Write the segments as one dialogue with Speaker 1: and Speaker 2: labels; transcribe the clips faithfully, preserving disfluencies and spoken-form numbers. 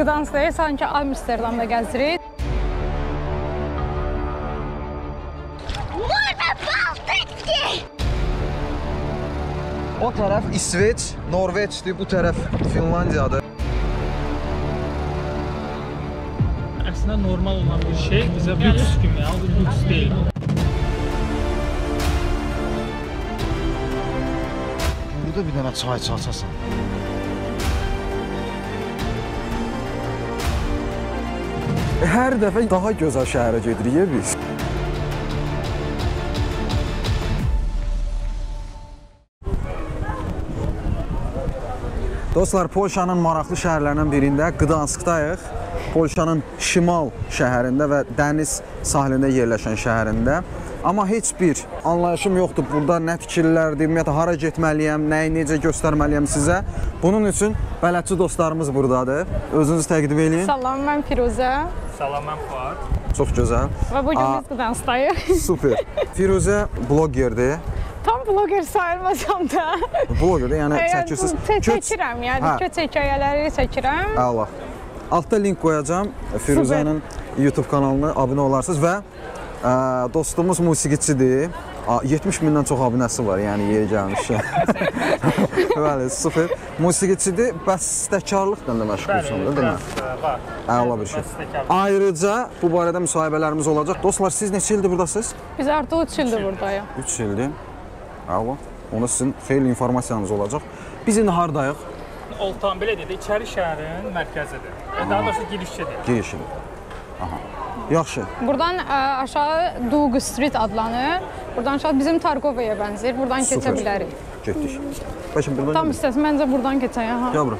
Speaker 1: Gdansk'dayıq, sanki Amsterdamda gəzirik.
Speaker 2: O tərəf İsveç, Norveçdir, bu tərəf Finlandiyadır.
Speaker 3: Əslində normal olan bir şey bizə lüks kimi, halbuki lüks deyil.
Speaker 2: Burada bir dənə çay çalsasan. Hər dəfə daha gözəl şəhərə gedirik biz. Dostlar, Polşanın maraqlı şəhərlərindən birində Gdanskdayıq. Polşanın şimal şəhərində və dəniz sahilində yerləşən şəhərində. Amma heç bir anlayışım yoxdur. Burada nə fikirlərdir, ümumiyyətlə hara getməliyəm, nəyi necə göstərməliyəm sizə. Bunun üçün bələdçi dostlarımız buradadır. Özünüzü təqdim edin.
Speaker 1: Salam, mən Firuzə.
Speaker 3: Salam, mən Fuad.
Speaker 2: Çox gözəl.
Speaker 1: Və bugün biz Gdanskdayıq.
Speaker 2: Super. Firuzə blogerdir.
Speaker 1: Tam bloger sayılmasam da.
Speaker 2: Blogerdir, yəni çəkirsiniz.
Speaker 1: Çəkirəm, yəni köç hekayələri çəkirəm.
Speaker 2: Allah. Altda link qoyacağam Firuzənin YouTube kanalına abunə olarsınız və ə, dostumuz musiqiçidir. yetmiş mindən çox abunəsi var, yəni yeri gəlmiş. Bəli, super. Musiqiçidir, bəstəkarlıqla da məşğulsunuz, değil mi?
Speaker 3: Var.
Speaker 2: Əla bir şey. Ayrıca bu barədə müsahibələrimiz olacaq. Dostlar, siz neçə ildir buradasınız?
Speaker 1: Biz artıq üç ildir buradayıq.
Speaker 2: üç ildir. Əla. Ona sizin xeyli informasiyanız olacaq. Biz indi hardayıq?
Speaker 3: Oltan belə dedi, İçəri şəhərin mərkəzidir. Daha doğrusu girişçidir.
Speaker 2: Girişidir. Aha. Yaxşı.
Speaker 1: Buradan ə, aşağı Dug Street adlanır. Buradan aşağı bizim Targovaya bənzəyir. Buradan
Speaker 2: Super.
Speaker 1: keçə bilərik.
Speaker 2: Getdik. Başım buradan
Speaker 1: Tam
Speaker 2: gidelim.
Speaker 1: istəsən, məncə buradan keçək. Aha.
Speaker 2: Gel bura.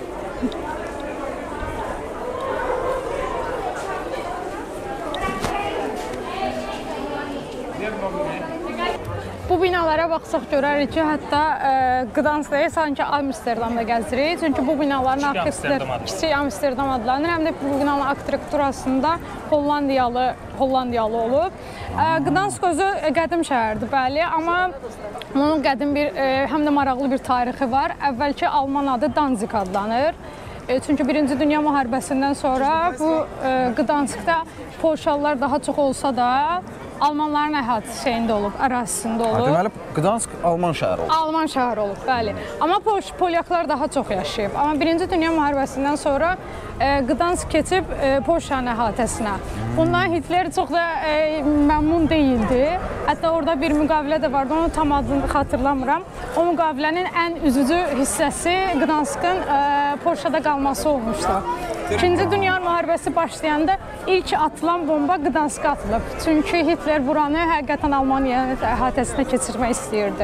Speaker 1: Bu binalara baxsaq görərik ki, hətta ə, Gdansk'dayıq, sanki Amsterdamda gəzirik. Çünki bu binaların arxitekturu Kiçik Amsterdam adlanır. Həm də bu binaların arxitekturasında Hollandiyalı, Hollandiyalı olub. Ə, Gdansk özü qədim şəhərdir, bəli, amma onun qədim bir, ə, həm də maraqlı bir tarixi var. Əvvəlki Alman adı Danzig adlanır. E, çünki Birinci Dünya müharibəsindən sonra bu ə, Gdansk'da Polşalılar daha çox olsa da Almanların əhatəsi şeyində olub, ərazisində olub.
Speaker 2: Deməli, Gdansk Alman şəhəri olub.
Speaker 1: Alman şəhəri olub, bəli. Amma Pol Polyaklar daha çox yaşayıb. Amma Birinci Dünya müharibəsindən sonra e, Gdansk keçib e, Polşanın əhatəsinə. Bundan Hitler çox da e, məmnun değildi. Hətta orada bir müqavilə də vardı, onu tam adını xatırlamıram. O müqavilənin ən üzücü hissəsi Gdanskın e, Polşada qalması olmuşdu. İkinci Dünya müharibəsi başlayanda ilk atılan bomba Gdansk'a atılıb. Çünki Hitler buranı həqiqətən Almaniyanın əhatəsinə keçirmək istəyirdi.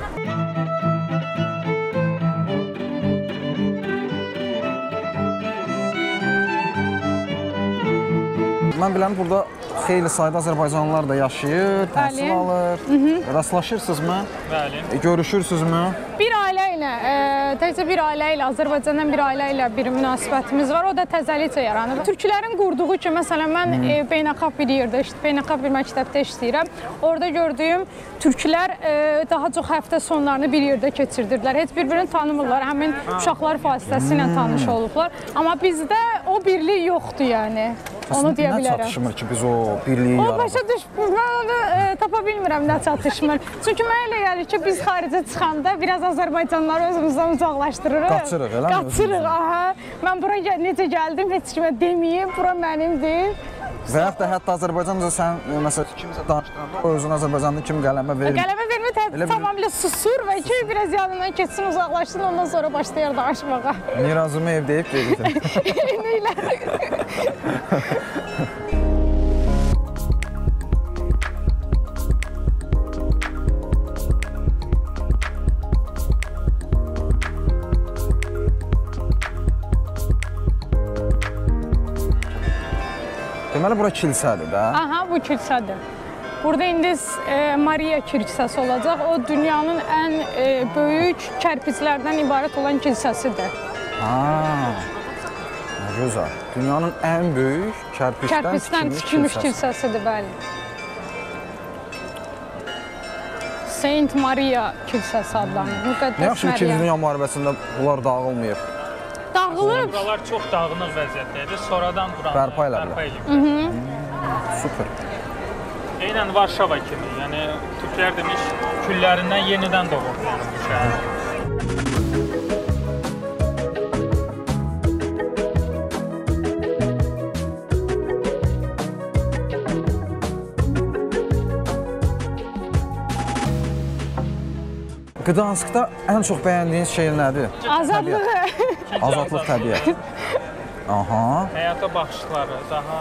Speaker 2: Mən biləm, burada xeyli sayda Azərbaycanlılar da yaşayır, təhsil alır. Rastlaşırsınızmı?
Speaker 3: Bəli.
Speaker 2: E, görüşürsünüzmü?
Speaker 1: Bir ailə ilə, e, təkcə bir ailə ilə, Azərbaycandan bir ailə ilə bir münasibətimiz var. O da təzəlikcə yaranıb. Türklərin qurduğu ki, məsələn, mən e, beynəlxalq bir yerdə, beynəlxalq bir məktəbdə işləyirəm. Orada gördüyüm türklər e, daha çox həftə sonlarını bir yerdə keçirdirdilər. Heç bir-birini tanımırlar, həmin uşaqlar vasitəsilə tanış olublar. Amma bizdə o birlik yoxdur, yəni. Onu deyə bilərəm.
Speaker 2: Nə çatışmır ki, biz o birliyi yaradıq?
Speaker 1: O başa düşmür, mən onu e, tapa bilmirəm nə çatışmır. Çünki mənə elə gəlir ki, biz xaricə çıxanda biraz Azərbaycanlıları özümüzdən uzaqlaşdırırıq.
Speaker 2: Qaçırıq, elə mi?
Speaker 1: Qaçırıq, aha. Mən bura necə gəldim, heç kimə deməyim, bura mənimdir.
Speaker 2: Və yaxud da hətta Azərbaycanca sən, məsələn, kimsə danışdıranda o özünü Azərbaycanlı kimi qələmə vermir.
Speaker 1: Qələmə vermir, tamamilə susur və ki, biraz yanından keçsin, uzaqlaşsın, ondan sonra başlayır danışmağa.
Speaker 2: Mirazımı ev deyib gedir.
Speaker 1: Eynilə.
Speaker 2: Deməli, bura kilsədir də.
Speaker 1: Aha, bu kilsədir. Burada indi e, Maria kilsəsi olacaq. O dünyanın ən e, böyük kərpiclərdən ibarət olan kilsəsidir.
Speaker 2: Haa, nə gözəl. Dünyanın ən böyük kərpicdən,
Speaker 1: kərpicdən tikilmiş kilsəsidir, bəli. Saint Maria kilsəsi adlanır. Müqəddəs
Speaker 2: Nə yaxşı
Speaker 1: Məryəm.
Speaker 2: İkinci Dünya müharibəsində bunlar dağılmayıb.
Speaker 1: Dağılıb. dağılıb.
Speaker 3: Buralar çox dağınıq vəziyyətdə idi. Sonradan buranı
Speaker 2: Bərpa elədilər.
Speaker 3: elədilər.
Speaker 2: Super.
Speaker 3: Eynən Varşava kimi, yəni türklər demiş, küllərindən yenidən doğurdu yəni bu şəhər.
Speaker 2: Qdanskda ən çox bəyəndiyiniz şey nədir?
Speaker 1: Azadlığı.
Speaker 2: Azadlıq, təbiət. Aha.
Speaker 3: Həyata baxışları daha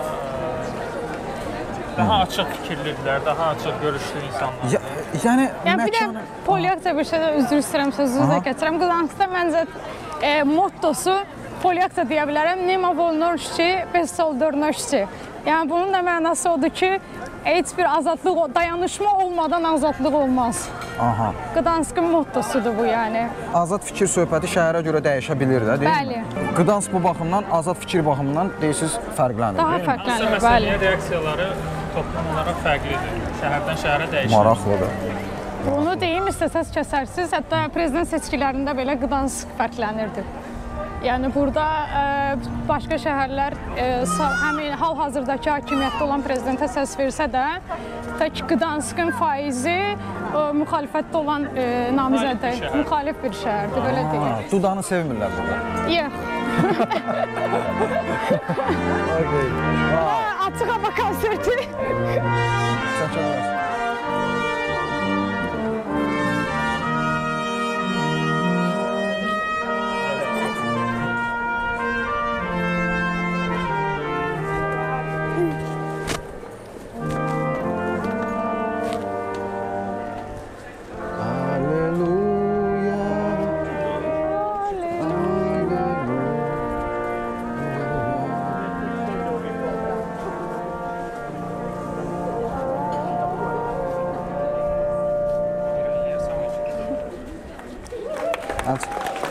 Speaker 3: daha açıq fikirlidirlər, daha açıq görüşlü insanlar.
Speaker 2: Ya, yəni
Speaker 1: Yəni bir də
Speaker 2: məkanı...
Speaker 1: Polyakca bir şeydə üzr istəyirəm, sözünüzə keçirəm. Qdanskda məncə e, mottosu Polyakca deyə bilərəm. Nima wolności, bez solidarności. Yəni bunun da mənası odur ki, heç bir azadlıq, dayanışma olmadan azadlıq olmaz.
Speaker 2: Aha.
Speaker 1: Qdanskın mottosudur bu yəni.
Speaker 2: Azad fikir söhbəti şəhərə görə dəyişə bilir də, deyilmi?
Speaker 1: Bəli.
Speaker 2: Qdansk bu baxımdan, azad fikir baxımından deyirsiniz fərqlənir.
Speaker 1: Daha
Speaker 2: deyilmi?
Speaker 1: fərqlənir, bəli.
Speaker 3: Məsələyə reaksiyaları toplum olaraq fərqlidir. Şəhərdən şəhərə dəyişir.
Speaker 2: Maraqlıdır.
Speaker 1: Bunu deyim istəsəz kəsərsiz. Hətta prezident seçkilərində belə Qdansk fərqlənirdi. Yəni burada e, başqa şəhərlər e, həmin hal-hazırdakı hakimiyyətdə olan prezidentə səs versə də, tək Qdanskın faizi e, müxalifətdə olan e, namizədə müxalif bir şəhərdir, belə deyək.
Speaker 2: Dudanı sevmirlər burada.
Speaker 1: Yox.
Speaker 2: Okay.
Speaker 1: Açıq hava konserti.
Speaker 2: Çəkələr. Aç.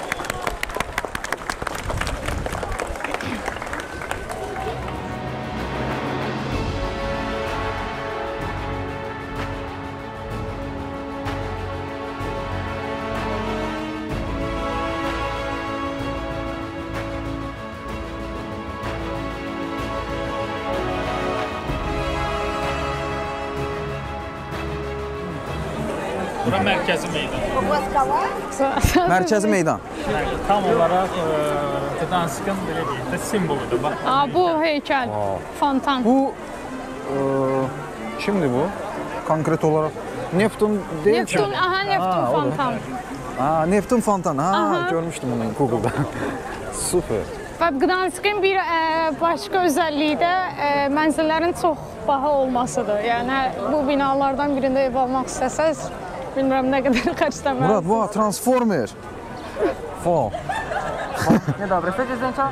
Speaker 3: Bura mərkəzi meydan.
Speaker 2: Mərkəzi meydan.
Speaker 3: Yəni, tam olaraq e, Qdanskın belə deyək də simvoludur. Bax.
Speaker 1: Aa, bu heykəl, fontan.
Speaker 2: Bu e, kimdir bu? Konkret olaraq Neptun deyil ki.
Speaker 1: Neptun, aha, Neptun
Speaker 2: Ha, odur.
Speaker 1: fontan.
Speaker 2: Ha, Neptun fontanı. Ha,
Speaker 1: Aha.
Speaker 2: görmüşdüm onu Google'da. Super.
Speaker 1: Və Qdanskın bir ə, başqa özəlliyi də ə, mənzillərin çox baha olmasıdır. Yəni bu binalardan birində ev almaq istəsəz, bilmirəm nə qədər xərcləməlisiniz.
Speaker 2: Murad, bu transformer. Fo.
Speaker 4: Nie dobry, chcecie zdjęcia?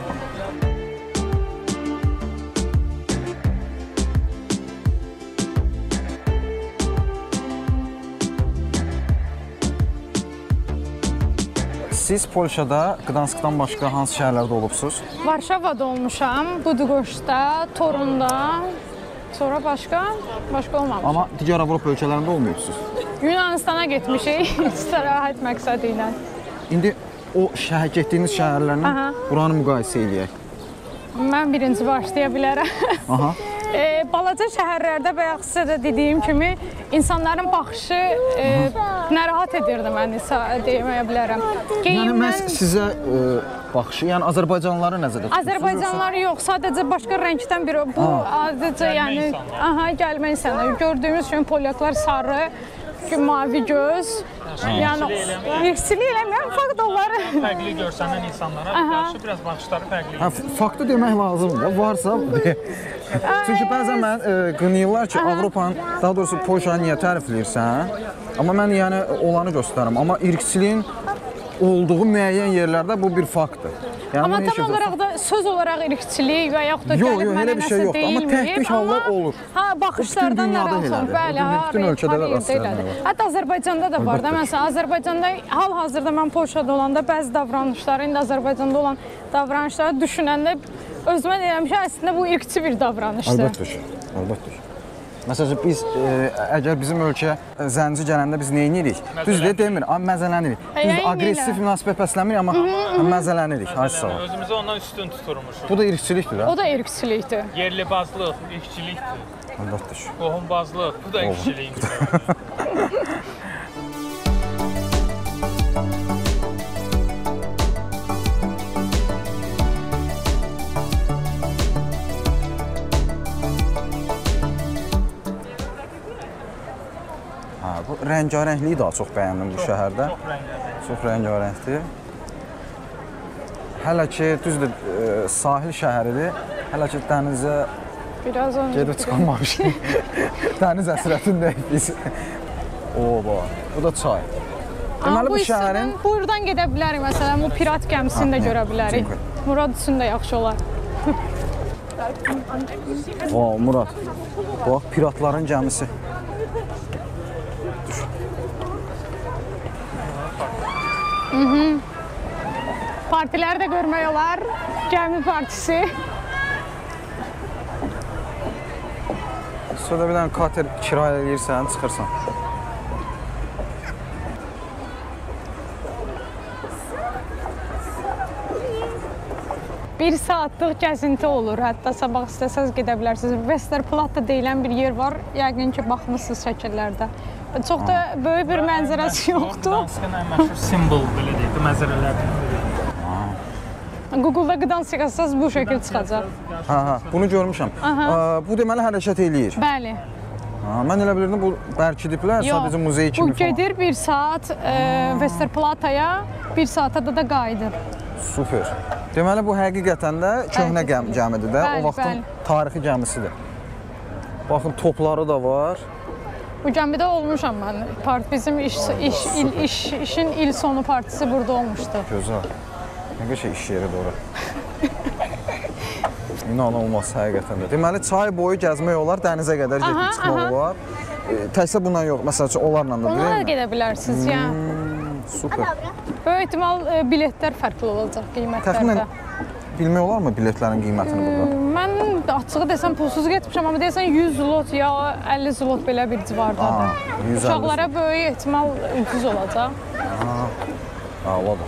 Speaker 2: Siz Polşada Qdanskdan başqa hansı şəhərlərdə olubsunuz?
Speaker 1: Varşavada olmuşam, Buduqoşda, Torunda, sonra başqa, başqa olmamışam.
Speaker 2: Amma digər Avropa ölkələrində olmayıbsınız.
Speaker 1: Yunanistana getmişik, istirahət məqsədi ilə.
Speaker 2: İndi o şəhər getdiyiniz şəhərlərlə
Speaker 1: Aha.
Speaker 2: buranı müqayisə eləyək.
Speaker 1: Mən birinci başlaya bilərəm.
Speaker 2: Aha.
Speaker 1: E, balaca şəhərlərdə bayaq sizə də dediyim kimi insanların baxışı e, narahat edirdi məni, deməyə bilərəm.
Speaker 2: Yəni məhz sizə e, baxışı, yəni Azərbaycanlıları nəzərdə tutursunuz?
Speaker 1: Azərbaycanlıları yox, sadəcə başqa rəngdən biri. Bu adicə yəni
Speaker 3: insanlar.
Speaker 1: aha, gəlmə insanlar. Gördüyümüz kimi polyaklar sarı, mavi göz. Yəni irsilik eləməyəm, fakt onları.
Speaker 3: Fərqli görsənən insanlara qarşı biraz baxışları fərqli.
Speaker 2: Hə, faktı demək lazımdır. Varsa de. Çünki bəzən mən e, qınayırlar ki, Avropanın, daha doğrusu Polşanı niyə tərifləyirsən? Amma mən yəni olanı göstərirəm. Amma irqçiliyin olduğu müəyyən yerlərdə bu bir faktdır. Yəni,
Speaker 1: Amma
Speaker 2: bunu heç
Speaker 1: tam
Speaker 2: kəs-
Speaker 1: olaraq da söz olaraq irqçilik və yaxud da
Speaker 2: Yox,
Speaker 1: gəlib
Speaker 2: yox,
Speaker 1: mənə
Speaker 2: elə bir şey
Speaker 1: nəsə
Speaker 2: yoxdur. Amma
Speaker 1: deyilməyib,
Speaker 2: təhdid hallar
Speaker 1: amma-
Speaker 2: olur.
Speaker 1: Ha, baxışlardan
Speaker 2: Bu bütün dünyada
Speaker 1: narahat olun.
Speaker 2: elədir.
Speaker 1: Bəli,
Speaker 2: Bu
Speaker 1: ha,
Speaker 2: bütün ölkədə
Speaker 1: hər yerdə
Speaker 2: rastlayanlar
Speaker 1: elədir.
Speaker 2: var.
Speaker 1: Hətta Azərbaycanda da var da.
Speaker 2: Əlbəttə.
Speaker 1: Məsələn, Azərbaycanda hal-hazırda mən Polşada olanda bəzi davranışları, indi Azərbaycanda olan davranışları düşünəndə özümə deyirəm ki, əslində bu irqçi bir davranışdır.
Speaker 2: Əlbəttə ki, əlbəttə ki. Məsələn, biz e, əgər bizim ölkəyə zənci gələndə biz nə edirik? Düzdür, demir, amma məzələnirik. Biz aqressiv münasibət bəsləmirik, amma məzələnirik.
Speaker 3: Özümüzü ondan üstün tuturmuşuq.
Speaker 2: Bu da irqçilikdir da.
Speaker 1: O da irqçilikdir.
Speaker 3: Yerli bazlıq, irqçilikdir.
Speaker 2: Əlbəttə.
Speaker 3: Qohum bazlıq, bu da irqçilikdir.
Speaker 2: Bu rəngarəngliyi daha çox bəyəndim bu şəhərdə. Çox rəngarəngdir. Hələ ki, düzdür, sahil şəhəridir. Hələ ki, dənizə
Speaker 1: biraz öncə
Speaker 2: gedib çıxamamışıq. Dəniz əsrətindəyik biz. Oba, bu da çay. Deməli, bu şəhərin...
Speaker 1: Buradan gedə bilərik, məsələn, bu pirat gəmisini də görə bilərik. Murad üçün də yaxşı olar.
Speaker 2: Vay, Murad. Bax, piratların gəmisi.
Speaker 1: Partiləri də görmək olar. Gəmi partisi.
Speaker 2: Sonra bir dənə kater kirayə edirsən, çıxırsan.
Speaker 1: Bir saatlıq gəzinti olur. Hətta sabah istəsəz gedə bilərsiniz. Westerplatte deyilən bir yer var. Yəqin ki, baxmısınız şəkillərdə. Çox da böyük bir mənzərəsi yoxdur.
Speaker 3: Gdanskın ən məşhur simbol, belə deyək, məzərələrdən biri.
Speaker 1: Google-da Gdansk yazsanız bu şəkil çıxacaq.
Speaker 2: Hə, hə, bunu görmüşəm. Bu deməli hərəkət eləyir.
Speaker 1: Bəli.
Speaker 2: Mən elə bilirdim, bu bərkidiblər, sadəcə muzey kimi
Speaker 1: bu gedir bir saat Westerplatte-ya, bir saata da da qayıdır.
Speaker 2: Super. Deməli, bu həqiqətən də köhnə gəmidir də, o vaxtın tarixi gəmisidir. Baxın, topları da var.
Speaker 1: Bu gəmidə olmuşam mən. Bizim işin il sonu partisi burada olmuşdu.
Speaker 2: Gözəl. Nə qəşəng iş yeridir ora. İnanılmaz həqiqətən də. Deməli, çay boyu gəzmək olar, dənizə qədər gedib çıxmaq olar. Təkcə bundan yox, məsəl üçün, onlarla da deyil mi?
Speaker 1: Onlarla da gedə bilərsiniz, ya.
Speaker 2: Super.
Speaker 1: Böyük ehtimal biletlər fərqli olacaq qiymətlərdə.
Speaker 2: Təxminən bilmək olarmı biletlərin qiymətini burada?
Speaker 1: Mən açığı desəm pulsuz getmişəm, amma deyəsən yüz zlot ya əlli zlot belə bir civardadır. Uşaqlara böyük ehtimal ucuz olacaq.
Speaker 2: Ağladım.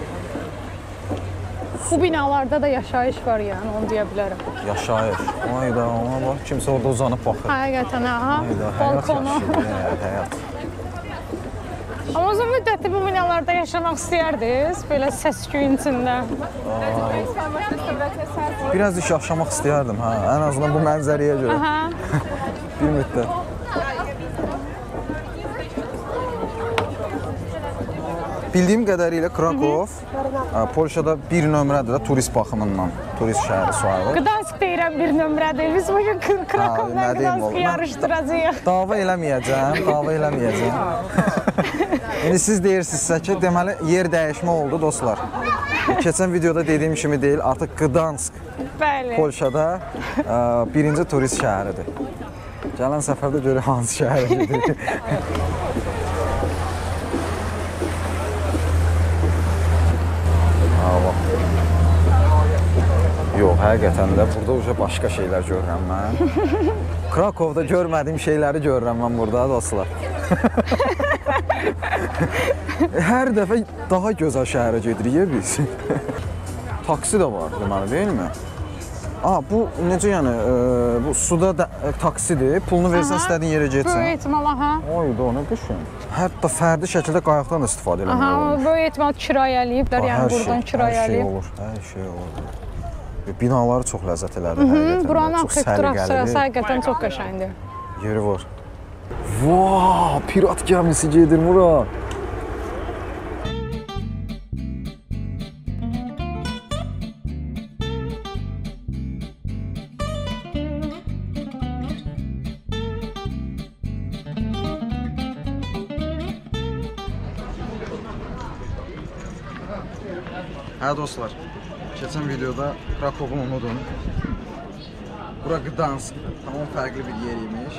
Speaker 1: Bu binalarda da yaşayış var, yəni, onu deyə bilərəm.
Speaker 2: Yaşayış. Ayda, ona bax, kimsə orada uzanıb baxır.
Speaker 1: Həqiqətən, aha, balkonu.
Speaker 2: Həyat.
Speaker 1: Amma uzun müddətli bu binalarda yaşamaq istəyərdiniz, belə səs-küyün içində.
Speaker 2: Biraz iş yaşamaq istəyərdim, hə, ən azından bu mənzərəyə görə. Bir müddət. Bildiyim qədərilə Krakov Polşada bir nömrədir də turist baxımından, turist şəhəri sayılır.
Speaker 1: Gdansk deyirəm bir nömrədir, biz bugün Krakovla Gdanskı yarışdıracağıq.
Speaker 2: Dava eləməyəcəm, dava eləməyəcəm. İndi siz deyirsinizsə ki, deməli yer dəyişmə oldu dostlar. Keçən videoda dediyim kimi deyil, artıq Gdansk Polşada birinci turist şəhəridir. Gələn səfərdə görək hansı şəhəridir. Yox, həqiqətən də burada uca başqa şeylər görürəm mən. Krakovda görmədiyim şeyləri görürəm mən burada, dostlar. Hər dəfə daha gözəl şəhərə gedirik biz. Taksi də var, deməli, deyilmi? Aa, bu necə yəni, bu suda taksidir, pulunu versən istədiyin yerə getsən.
Speaker 1: Böyük ehtimal, aha.
Speaker 2: Oydu, o nə qışın. Hətta fərdi şəkildə qayıqdan istifadə eləmək olur.
Speaker 1: Böyük ehtimal kirayə eləyiblər, yəni buradan kirayə eləyib.
Speaker 2: Hər şey olur, hər şey olur. Binaları çox ləzzət elədi, həqiqətən.
Speaker 1: Buranın arxitekturası həqiqətən çox qəşəngdir.
Speaker 2: Yeri var. Vaa, pirat gəmisi gedir bura. Hə dostlar, keçən videoda Krakov'u unudun. Bura Gdansk, tamam fərqli bir yer imiş.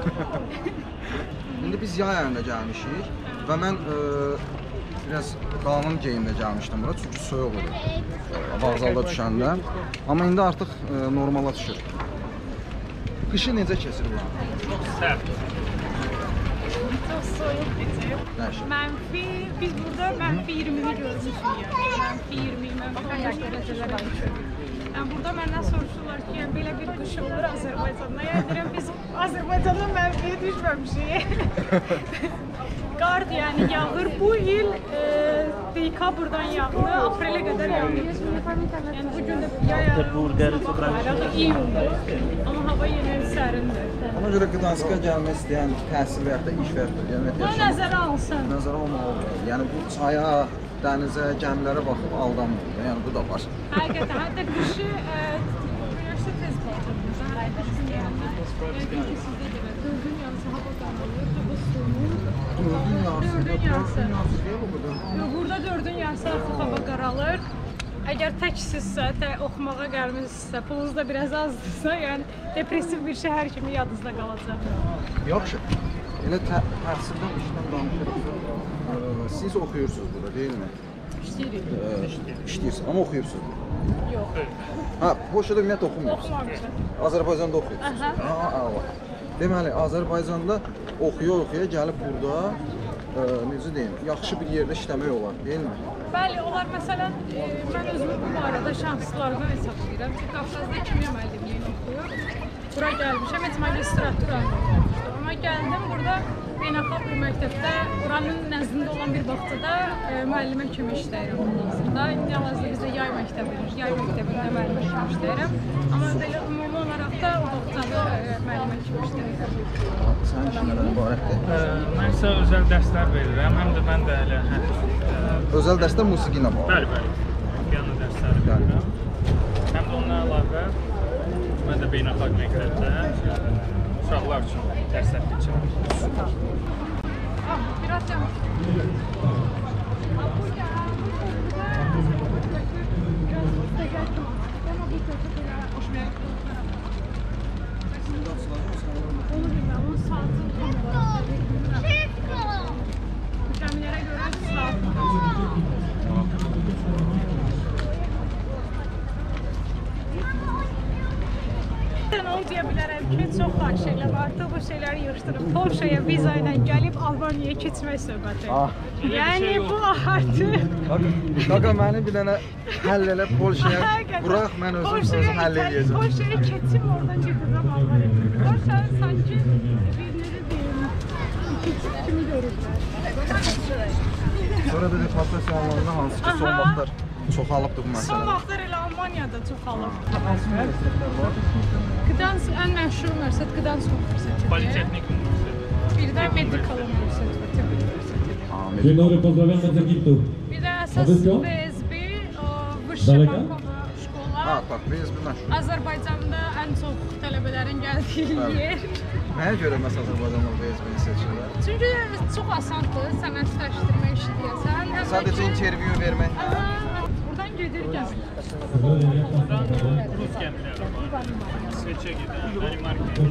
Speaker 2: İndi biz yay ayında gəlmişik və mən e, biraz qalın geyimdə gəlmişdim bura, çünki soyuq olur vağzalda düşəndə. Amma indi artıq e, normala düşür. Qışı necə keçir bu?
Speaker 3: Çox sərt.
Speaker 1: Çox soyuq keçir.
Speaker 2: Nəşə?
Speaker 1: Mənfi, biz burada mənfi iyirmini görmüşük yəni. Mənfi iyirmi, mənfi on beş dərəcələr almışıq. Yəni burada məndən soruşurlar ki, yəni belə bir qış olur Azərbaycanda. Yəni deyirəm biz Azərbaycanda mənfiyə düşməmişik. Qar yəni yağır. Bu il e, dekabrdan yağdı, aprelə qədər yağdı. Yəni bu gün də yay yağır, iyundur. Amma hava yenə sərindir.
Speaker 2: Ona görə Gdanska gəlmək istəyən təhsil və ya da iş və ya da yəni
Speaker 1: Bunu nəzərə alsın.
Speaker 2: nəzərə almalı. Yəni bu çaya, dənizə, gəmilərə baxıb aldanmır. Yəni bu da var.
Speaker 1: Həqiqətən, hətta qışı güneşdə tez batırmır. Həqiqətən yəni. Yəqin ki, sizdə də var. Dördün yarısı hava qaralır, hava soyulur.
Speaker 2: Dördün yarısı,
Speaker 1: Dördün yarısı.
Speaker 2: deyil burada.
Speaker 1: Burada dördün yarısı artıq hava qaralır. Əgər təksinizsə, tək oxumağa gəlmişsinizsə, pulunuz da biraz azdırsa, yəni depressiv bir şəhər kimi yadınızda qalacaq.
Speaker 2: Yaxşı. Elə tə təhsildən, işdən danışırıq. Siz oxuyursunuz burada, deyilmi?
Speaker 1: İşləyirik.
Speaker 2: İşləyirsiniz, amma oxuyursunuz.
Speaker 1: Yox.
Speaker 2: Ha, Polşada ümumiyyətlə oxumuyorsunuz.
Speaker 1: Oxumamışam.
Speaker 2: Azərbaycanda oxuyursunuz.
Speaker 1: Aha.
Speaker 2: Ha, Allah. Deməli, Azərbaycanda oxuya-oxuya gəlib burada, ə, necə deyim, yaxşı bir yerdə işləmək olar, deyilmi?
Speaker 1: Bəli, onlar məsələn, e, mən özümü bu barədə şanslardan hesab edirəm ki, Qafqazda kimya müəllimliyini oxuyub, bura gəlmişəm, heç magistratura oxumuşdum. Amma gəldim, burada beynəlxalq bir məktəbdə, buranın nəzdində olan bir vaxtda e, müəllimə kimi işləyirəm hal-hazırda. İndi hal-hazırda bizdə yay məktəbində, yay məktəbində müəllimə kimi işləyirəm. Amma belə ümumi olaraq da o vaxtda e, müəllimə kimi işləyirəm.
Speaker 2: Sən işlərdən ibarətdir.
Speaker 3: Mən isə özəl dərslər verirəm, həm də mən də elə hə,
Speaker 2: Özəl dərsdə musiqi ilə bağlı.
Speaker 3: bəli, bəli, piano dərsləri verirəm. Həm də ondan əlavə mən də beynəlxalq məktəbdə ə, uşaqlar üçün dərslər keçirəm.
Speaker 1: Ah, biraz yavaş. Onu bilmem, onun saatini tam olarak bilmem. Cəmilərə görə saat. Ben onu deyə bilərəm ki, çox xahiş edirəm, artıq bu şeyləri yığışdırıb Polşaya viza ilə gəlib Albaniyaya keçmək söhbəti.
Speaker 2: Ah.
Speaker 1: Yəni bu artıq
Speaker 2: Qaqa məni bir dənə həll elə Polşaya burax, mən özüm özüm həll edəcəm.
Speaker 1: Polşaya keçim, oradan gedəcəm Albaniyaya. Polşa sanki bir necə deyim, keçid kimi görürlər.
Speaker 2: Sonra da deportasiyalarında hansı ki son
Speaker 1: Aha.
Speaker 2: vaxtlar çoxalıbdır bu
Speaker 1: Son
Speaker 2: məsələ.
Speaker 1: vaxtlar elə Almaniyada çoxalıb.
Speaker 2: Hansı universitetlər var?
Speaker 1: Gdansk ən məşhur universitet Gdansk Universiteti.
Speaker 3: Politexnik Universiteti.
Speaker 1: Bir də Medical Universitet və Tibb Universiteti.
Speaker 5: Dzień dobry, pozdrawiam z Egiptu.
Speaker 1: Bir də əsas
Speaker 5: Adı
Speaker 1: V S B, o Vışşa
Speaker 5: Daleka?
Speaker 1: Bankova şkola.
Speaker 2: Ha, bax, biz bir məşhur.
Speaker 1: Azərbaycanda ən çox tələbələrin gəldiyi
Speaker 2: Bəli.
Speaker 1: yer.
Speaker 2: Nəyə görə məsəl Azərbaycanla B S B-ni seçirlər?
Speaker 1: Çünki çox asandır sənədləşdirmə işləyəsən. Həm də
Speaker 2: Sadəcə
Speaker 1: ki-
Speaker 2: intervyu vermək.
Speaker 1: Aha, buradan gedirkən.
Speaker 3: Buradan Rus gəmiləri var. İsveçə gedən, Danimarkaya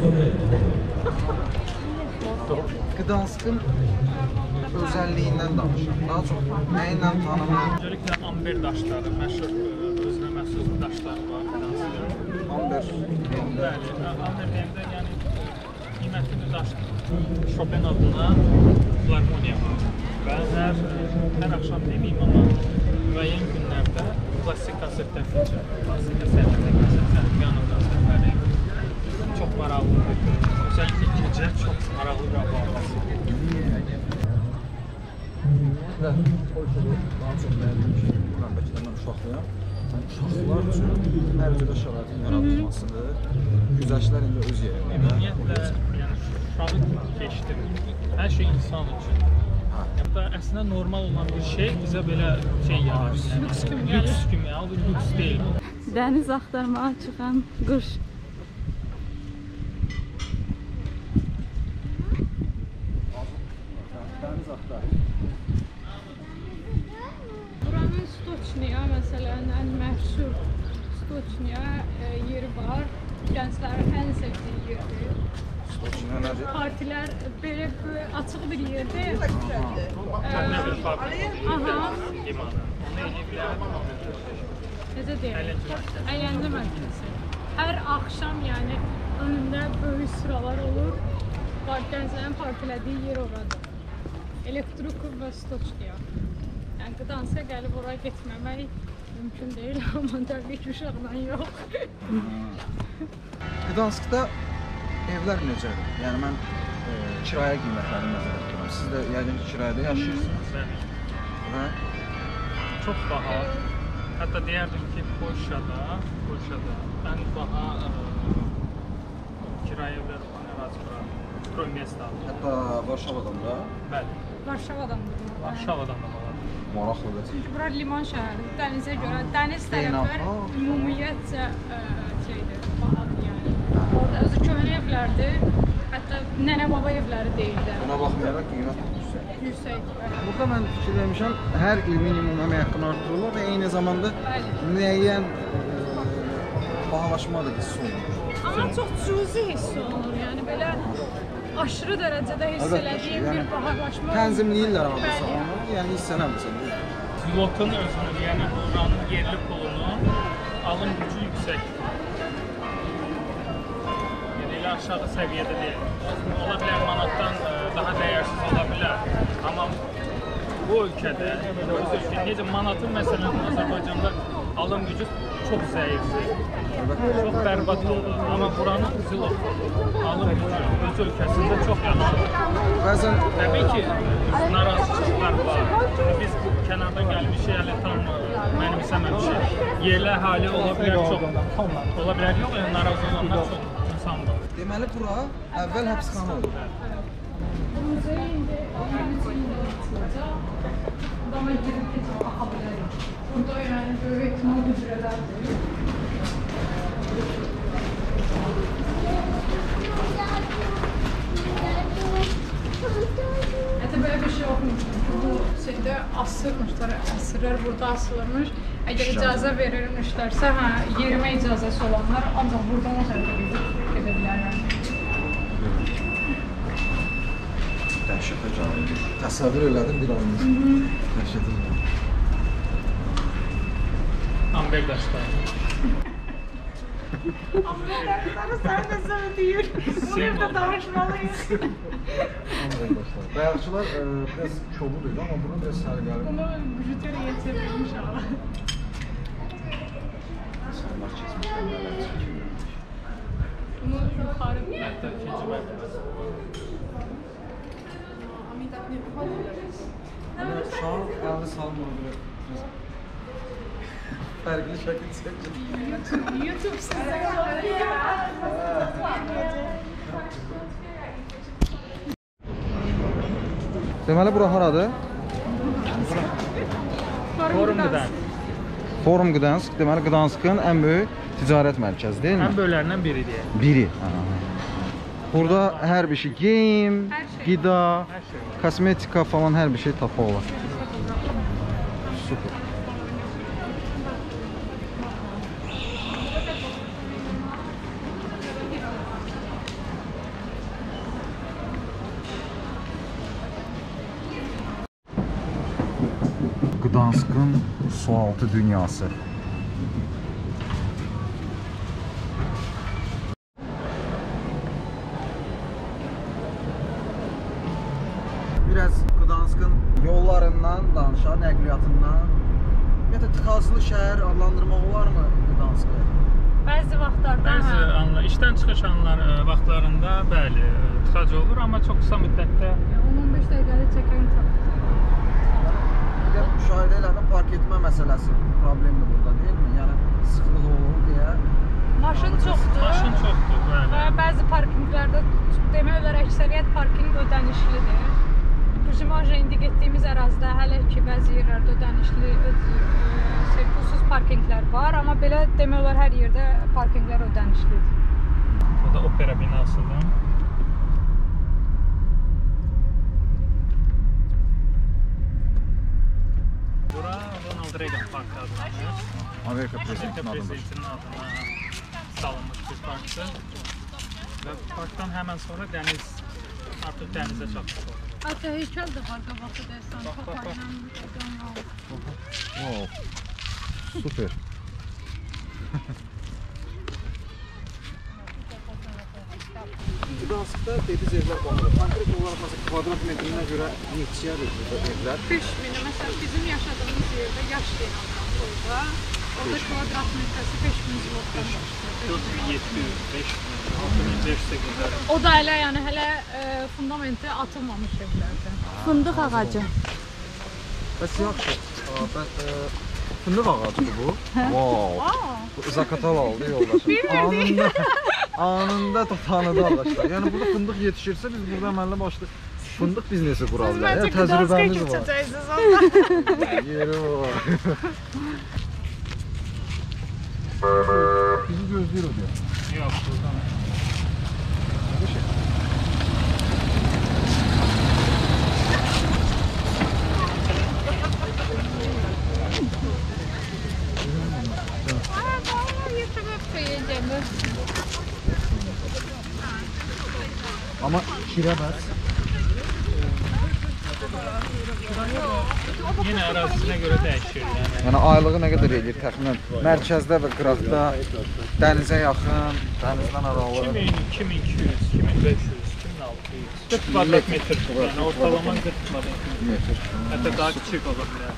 Speaker 3: gedən.
Speaker 2: Gdanskın özəlliyindən danışaq. Daha çox nə ilə tanınır?
Speaker 3: Öncelikle amber daşları, məşhur özünə məxsus daşları var Gdanskın.
Speaker 2: Amber.
Speaker 3: Bəli, amber deyəndə yəni qiymətli bir daşdır. Chopin adına filarmoniya var. Və hər, hər axşam deməyim, amma müəyyən günlərdə klassik konsertlər keçir. Klassik əsərlər, konsertlər, piano konsertləri çox maraqlıdır. Özellikle gecə çox maraqlı bir abadası.
Speaker 2: Və Polşada daha çox mənim ki, buradakı mən uşaqlayam. Yəni uşaqlar üçün hər cürə şəraitin yaradılmasıdır. Güzəştlər indi öz yerində.
Speaker 3: Ümumiyyətlə, yəni uşağı keçdirmir. Hər şey insan üçün. Hətta əslində normal olan bir şey bizə belə şey yaradır. Yəni,
Speaker 1: Lüks kimi gəlir.
Speaker 3: Lüks kimi, halbuki lüks deyil.
Speaker 1: Dəniz axtarmağa çıxan quş.
Speaker 2: Dəniz axtar.
Speaker 1: Buranın Stoçniya məsələn ən məşhur Stoçniya e, yeri var. Gənclərin ən sevdiyi yerdir.
Speaker 2: Stoçniya nədir?
Speaker 1: Partilər belə bir açıq bir yerdir.
Speaker 3: Nə bir fabrika,
Speaker 1: Aha.
Speaker 3: limanı. Onu eləyə bilərəm.
Speaker 1: Necə deyim?
Speaker 3: Əyləncə mərkəzi.
Speaker 1: Əyləncə mərkəzi. Hər axşam yəni önündə böyük sıralar olur. Gənclərin partilədiyi yer oradır. Elektrokur və Stoçkiya. Yəni Qdanska gəlib oraya getməmək mümkün deyil, amma təbii ki, uşaqla yox.
Speaker 2: Qdanskda evlər necədir? Yəni mən e, kirayə qiymətlərini nəzərdə tuturam. Siz də yəqin ki, kirayədə yaşayırsınız. Və
Speaker 3: çox baha. Hətta deyərdim ki, Polşada, Polşada ən baha e, kirayə evlər olan ərazi bura. Stromiyestadır.
Speaker 2: Hətta Varşavadan da?
Speaker 3: Bəli.
Speaker 1: Varşavadan da.
Speaker 3: Varşavadan da var.
Speaker 2: Maraqlıdır.
Speaker 1: Çünki bura liman şəhəridir. Dənizə görə dəniz tərəflər ümumiyyətcə şeydir, bahadır yəni. Orada özü köhnə evlərdir. Hətta nənə-baba evləri deyildi.
Speaker 2: Buna baxmayaraq qiymət yüksək.
Speaker 1: Yüksək.
Speaker 2: Burada mən fikir vermişəm, hər il minimum əmək haqqını artırılır və eyni zamanda müəyyən e, bahalaşma da hiss olunur.
Speaker 1: Amma çox cüzi hiss olunur. Yəni belə aşırı dərəcədə hiss elədiyim bir bahalaşma.
Speaker 2: Tənzimləyirlər hardasa onu, yəni hissənəmsən.
Speaker 3: Zlotun özünü, yəni buranın yerli pulunun alım gücü yüksək. Yəni elə aşağı səviyyədə deyil. Ola bilər manatdan daha dəyərsiz ola bilər. Amma bu ölkədə, öz ölkədə, necə manatın məsələn Azərbaycanda alım gücü çox zəifdir. Çox bərbad oldu. Amma buranın zlotu alım gücü öz ölkəsində çox yaxşıdır.
Speaker 2: Bəzən
Speaker 3: təbii ki, narazıçılıqlar var. Biz bu kənardan gəlmişik, hələ tam mənimsəməmişik. Yerli əhali ola bilər çox, ola bilər yox, yəni narazı olanlar çox insan var.
Speaker 2: deməli bura əvvəl həbsxana oldu.
Speaker 1: Adama girib keçib baxa bilərik. Burada yəni böyük ehtimal gücrələrdir. Hətta belə bir şey olmuş. Bu şeydə asırmışlar, əsirlər burada asılırmış. Əgər icazə verilmişlərsə, hə, yerimə icazəsi olanlar ancaq buradan o tərəfə gedə bilərlər.
Speaker 2: Dəhşətə canım. Təsəvvür elədim bir anlıq. Dəhşətə canım.
Speaker 3: Amberdaşlar.
Speaker 1: Amberdaşları sən də söyləyir. Bu evdə danışmalıyız.
Speaker 2: Amberdaşlar. Bayaqçılar e, biraz kobud idi, amma bunu biraz sərgəli.
Speaker 1: Bunu bijuteriyə çevirmiş ala.
Speaker 2: İnsanlar keçmişdən nələr çəkirlər.
Speaker 1: Bunu yuxarı
Speaker 3: Hətta ikinci mərtəbəsi.
Speaker 2: Hani uşağın əlini salmır belə. Fərqli şəkil çəkir.
Speaker 1: YouTube sizə
Speaker 2: Deməli bura haradır?
Speaker 3: Forum Qdansk.
Speaker 2: Forum Qdansk, deməli Qdanskın ən böyük ticarət mərkəzi deyilmi?
Speaker 3: Ən böyüklərindən biridir.
Speaker 2: Biri. Burada hər bir şey, geyim, qida, kosmetika falan hər bir şey tapmaq olar. Super. Qdanskın sualtı dünyası. Biraz Qdanskın yollarından danışaq, nəqliyyatından. Ümumiyyətlə tıxaclı şəhər adlandırmaq olarmı Qdanskı?
Speaker 1: Bəzi vaxtlarda
Speaker 3: Bəzi anlar, işdən çıxış anlar vaxtlarında bəli, tıxac olur, amma çox qısa müddətdə
Speaker 1: on beş dəqiqəlik çəkən
Speaker 2: Bir də müşahidə elədim, park etmə məsələsi problemdir burada, deyilmi? Yəni sıxlıq olur deyə.
Speaker 1: maşın çoxdur.
Speaker 3: maşın çoxdur, bəli.
Speaker 1: Və bəzi parkinqlərdə demək olar əksəriyyət parkinq ödənişlidir. Rujimaja indi getdiyimiz ərazidə hələ ki bəzi yerlərdə ödənişli, pulsuz parkinqlər var, amma belə demək olar hər yerdə parkinqlər ödənişlidir.
Speaker 3: Bu da opera binasıdır. Bura Ronald Reagan Parkı adlanır.
Speaker 2: Amerika prezidentinin
Speaker 3: Amerika
Speaker 2: adıdır.
Speaker 3: prezidentinin adına salınmış bir parkdır. Və parkdan həmən sonra dəniz, artıq dənizə çatmış olur.
Speaker 1: Hətta heykəl də var qabaqda dəsən.
Speaker 3: Bax, bax, bax.
Speaker 2: Wow. Super. Gdanskda dediz evlər baxırıq. Konkret olaraq məsələn kvadrat metrinə görə neçəyədir burada evlər?
Speaker 1: beş min, məsələn bizim yaşadığımız yerdə yaşayan orada. Orada kvadrat metrəsi beş min zlotdan başlayır.
Speaker 3: dörd min yeddi yüz, beş min, altı min beş yüz qədər.
Speaker 1: O da elə yəni hələ e, fundamenti atılmamış evlərdir.
Speaker 6: Fındıq ağacı.
Speaker 2: Bəs yaxşı. Bəs fındıq ağacıdır bu. Wow. Bu Zakatal aldı yoldaşım. Anında, anında tanıdı ağaçlar. Yəni burada fındıq yetişirsə biz burada əməlli başlı fındıq biznesi qurarlar. Yəni təcrübəmiz var. Yeri var. Bizi gözləyir o diyor.
Speaker 3: Yox, buradan.
Speaker 2: Amma kirəməz.
Speaker 3: Yenə ərazisinə görə dəyişir. Yəni
Speaker 2: Yəni aylığı nə qədər edir təxminən? Mərkəzdə və qıraqda, dənizə yaxın, dənizdən aralı.
Speaker 3: iki min, iki min iki yüz, iki min beş yüz, iki min altı yüz. qırx kvadrat metr. Yəni ortalama qırx kvadrat metr. Hətta daha kiçik ola bilər.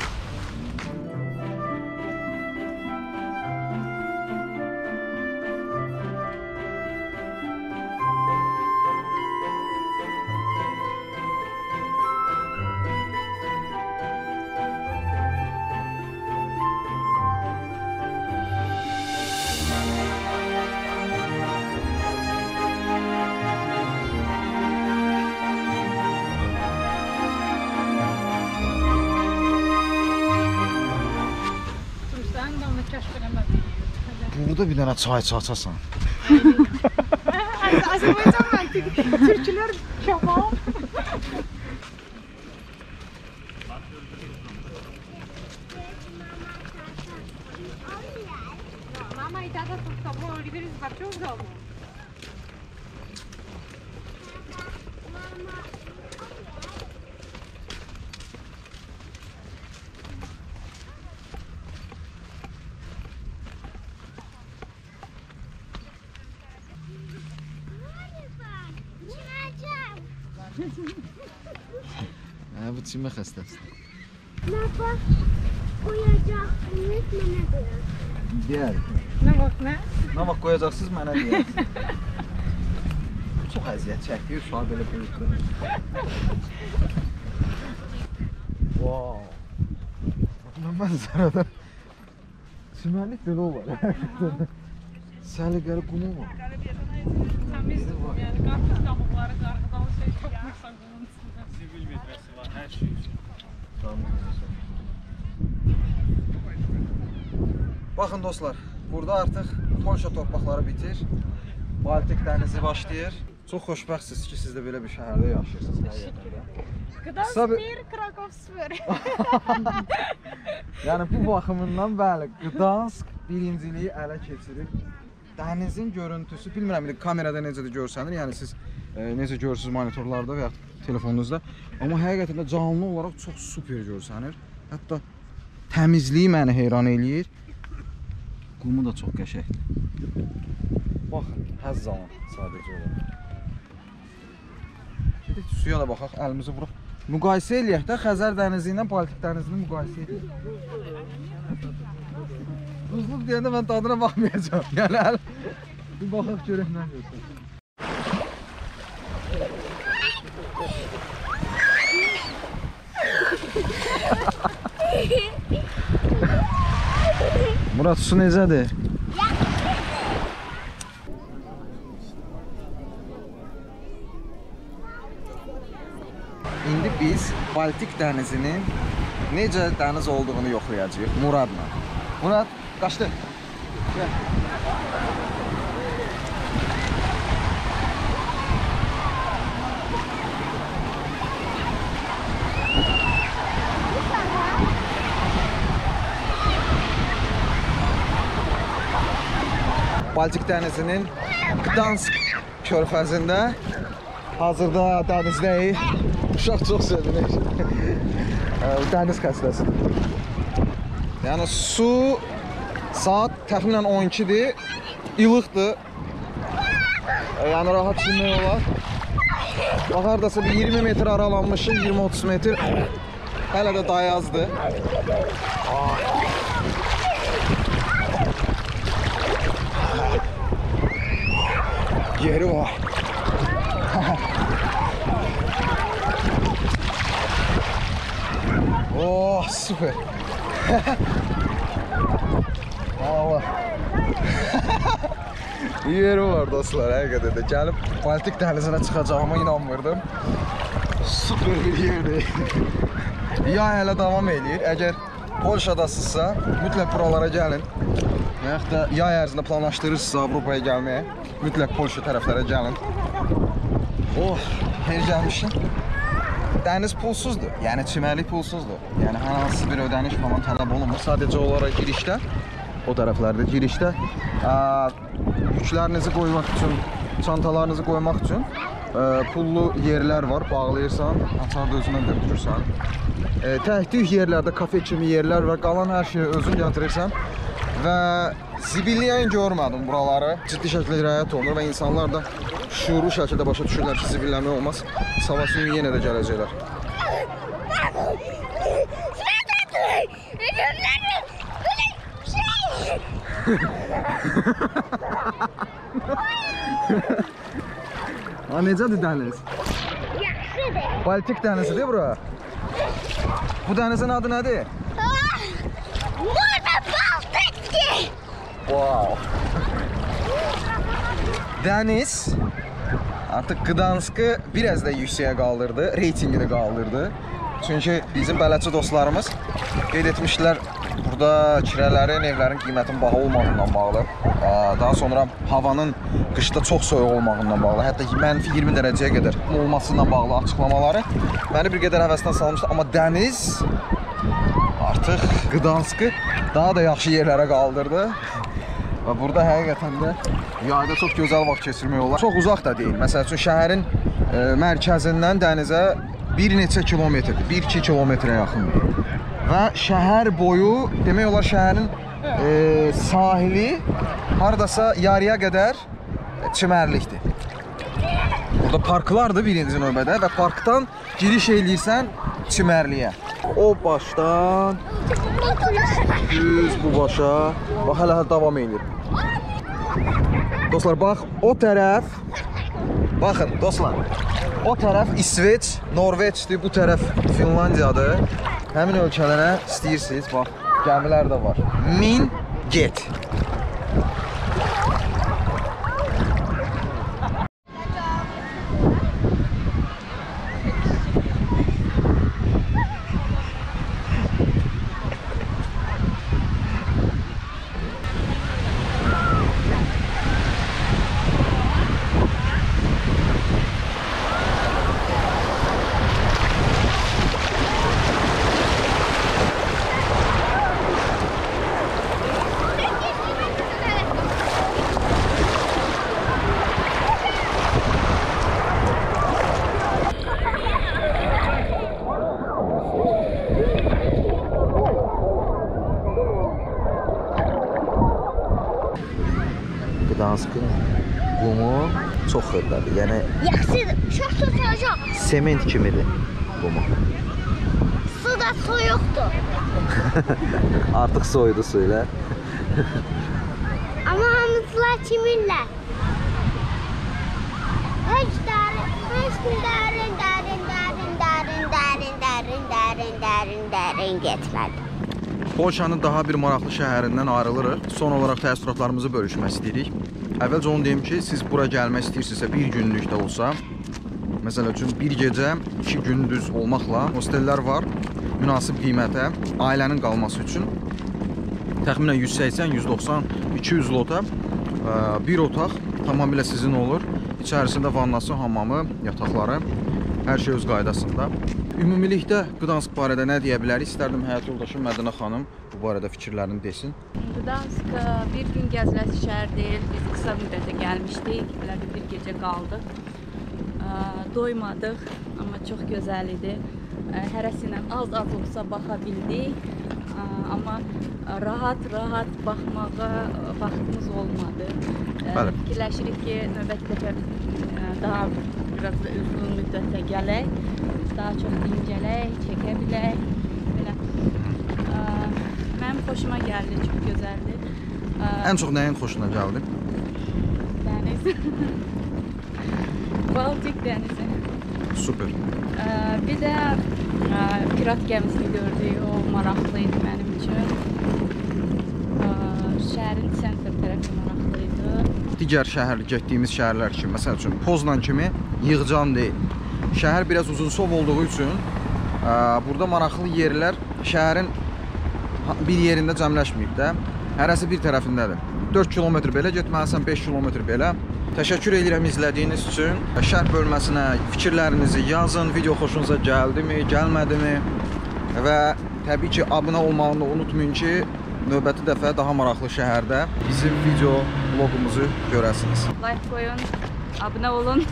Speaker 2: Burada bir dənə çay çaçasan.
Speaker 1: Azərbaycan məntiqi. Türklər kebab. Mama, e tata с тобой Оливер из Борчев дома?
Speaker 2: Hə, bu çimə xəstəsidir.
Speaker 7: Nə bax, qoyacaqsınız mənə görə.
Speaker 2: Deyər.
Speaker 1: Nə vaxt nə?
Speaker 2: Nə vaxt qoyacaqsınız mənə deyər. Çox əziyyət çəkir, uşağı belə böyükdür. Wow. Mən mənzərədən çimərlik belə olar. Səliqəli qumu var.
Speaker 1: Təmizdir bu, yəni qarpız qabıqları, qarğıdalı şey toxunursan bunun içində.
Speaker 3: Zibil metrəsi var, hər şey üçün.
Speaker 2: Baxın dostlar, burada artıq Polşa torpaqları bitir. Baltik dənizi başlayır. Çox xoşbəxtsiz ki, siz də belə bir şəhərdə yaşayırsınız.
Speaker 1: Gdansk
Speaker 2: Kısa bir-
Speaker 1: bir, Krakow sıfır.
Speaker 2: Yəni bu baxımından bəli, Gdansk birinciliyi ələ keçirir. Dənizin görüntüsü, bilmirəm, kamerada necə də görsənir, yəni siz e, necə görürsünüz monitorlarda və ya telefonunuzda. Amma həqiqətən də canlı olaraq çox super görsənir. Hətta təmizliyi məni heyran eləyir. Qumu da çox qəşəngdir. Baxın, həzz alın sadəcə olaraq. Gedək suya da baxaq, əlimizi vuraq. Müqayisə eləyək də Xəzər dənizi ilə Baltik dənizini müqayisə edək. Buzluq deyəndə mən dadına baxmayacağam. Yəni əl bir baxaq görək nə görsün. Murat, su necədir? İndi biz Baltik dənizinin necə dəniz olduğunu yoxlayacağıq Muradla. Murad, qaçdı. Gəl. Baltik dənizinin Gdansk körfəzində hazırda dənizdəyik. Uşaq çox sevinir. Dəniz xəstəsidir. Yəni su saat təxminən on ikidir, ilıqdır. yəni rahat çimmək olar. Bax, haradasa bir iyirmi metr aralanmışıq, iyirmi otuz metr. Hələ də dayazdır. Yeri var. Oh, süper. Allah. Yeri var dostlar, həqiqətən də. Gəlib Baltik dəhlizinə çıxacağıma inanmırdım. Süper bir yerdir. Yay hələ davam edir. Əgər Polşadasınızsa, mütləq buralara gəlin. Və yaxud da yay ərzində planlaşdırırsınızsa Avropaya gəlməyə, mütləq Polşa tərəflərə gəlin. Oh, her gəlmişim. Dəniz pulsuzdur, yəni çimərlik pulsuzdur. Yəni hər hansı bir ödəniş falan tələb olunmur. Sadəcə olaraq girişdə, o tərəflərdə girişdə ə, yüklərinizi qoymaq üçün, çantalarınızı qoymaq üçün ə, pullu yerlər var. Bağlayırsan, açar da özündən götürürsən. E, təhdük yerlərdə, kafe kimi yerlər var. Qalan hər şeyi özün gətirirsən. Və zibilliyən görmədim buraları. Ciddi şəkildə riayət olunur və insanlar da şuurlu şəkildə başa düşürlər ki, zibilləmək olmaz. Sabah suyun yenə də gələcəklər. Ha, necədir dəniz?
Speaker 7: Yaxşıdır.
Speaker 2: Baltik dənizidir bura. Bu dənizin adı nədir?
Speaker 7: Burada Baltikdir.
Speaker 2: Wow. Dəniz artıq Gdanskı biraz da yüksəyə qaldırdı, reytingi də qaldırdı. Çünki bizim bələdçi dostlarımız qeyd etmişdilər, burada kirələrin, evlərin qiymətinin baha olmağından bağlı, daha sonra havanın qışda çox soyuq olmağından bağlı, hətta mənfi iyirmi dərəcəyə qədər olmasından bağlı açıqlamaları məni bir qədər həvəsdən salmışdı. Amma dəniz artıq Gdanskı daha da yaxşı yerlərə qaldırdı. Və burada həqiqətən də yayda çox gözəl vaxt keçirmək olar. Çox uzaq da deyil. Məsəl üçün şəhərin e, mərkəzindən dənizə bir neçə kilometrdir, bir iki kilometrə yaxındır. Və şəhər boyu, demək olar şəhərin e, sahili haradasa yarıya qədər çimərlikdir. Burada parklardır birinci növbədə və parkdan giriş eləyirsən çimərliyə. O başdan düz bu başa, bax hələ davam edir. Dostlar, bax o tərəf, baxın dostlar, o tərəf İsveç, Norveçdir, bu tərəf Finlandiyadır. Həmin ölkələrə istəyirsiniz, bax gəmilər də var. Min get. Gdanskın qumu çox xırdadır, yəni
Speaker 7: Yaxşıdır. Çox tutacaq.
Speaker 2: sement kimidir qumu.
Speaker 7: Su da soyuqdur.
Speaker 2: Artıq soyudu su ilə.
Speaker 7: Amma hamısılar çimirlər. Heç dərin, heç dərin, dərin, dərin, dərin, dərin, dərin, dərin, dərin, dərin getmədi.
Speaker 2: Polşanın daha bir maraqlı şəhərindən ayrılırıq. Son olaraq təəssüratlarımızı bölüşmək istəyirik. Əvvəlcə onu deyim ki, siz bura gəlmək istəyirsinizsə bir günlük də olsa, məsəl üçün bir gecə, iki gündüz olmaqla hostellər var, münasib qiymətə, ailənin qalması üçün. Təxminən yüz səksən, yüz doxsan, iki yüz lota bir otaq tamamilə sizin olur. İçərisində vannası, hamamı, yataqları, hər şey öz qaydasında. Ümumilikdə Gdansk barədə nə deyə bilərik? İstərdim həyat yoldaşım Mədinə xanım bu barədə fikirlərini desin.
Speaker 6: Gdansk bir gün gəziləsi şəhər deyil. Biz qısa müddətə gəlmişdik. Belədə bir gecə qaldıq. Doymadıq, amma çox gözəl idi. Hərəsinə az-az olsa baxa bildik. Amma rahat-rahat baxmağa vaxtımız olmadı.
Speaker 2: Bəli.
Speaker 6: Fikirləşirik ki, növbəti dəfə daha biraz da uzun müddətə gələk, daha çox dincələk, çəkə bilək. Belə. Mənim xoşuma gəldi, çox gözəldir.
Speaker 2: Ən çox nəyin xoşuna gəldi?
Speaker 6: Dəniz. Baltik dənizi.
Speaker 2: Super.
Speaker 6: Bir də pirat gəmisini gördük, o maraqlıydı mənim üçün. Şəhərin sentr tərəfi maraqlıydı.
Speaker 2: Digər şəhər, getdiyimiz şəhərlər kimi, məsəl üçün Poznan kimi yığcan deyil. Şəhər biraz uzunsov olduğu üçün burada maraqlı yerlər şəhərin bir yerində cəmləşməyib də. Hərəsi bir tərəfindədir. dörd kilometr belə getməlisən, beş kilometr belə. Təşəkkür edirəm izlədiyiniz üçün. Şərh bölməsinə fikirlərinizi yazın. Video xoşunuza gəldimi, gəlmədimi? Və təbii ki, abunə olmağı da unutmayın ki, növbəti dəfə daha maraqlı şəhərdə bizim video vlogumuzu görəsiniz.
Speaker 6: Like qoyun, abunə olun.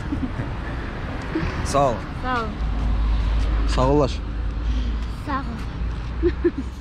Speaker 2: Sağ olun.
Speaker 6: Sağ olun.
Speaker 2: Sağ olaş.
Speaker 7: Sağ ol.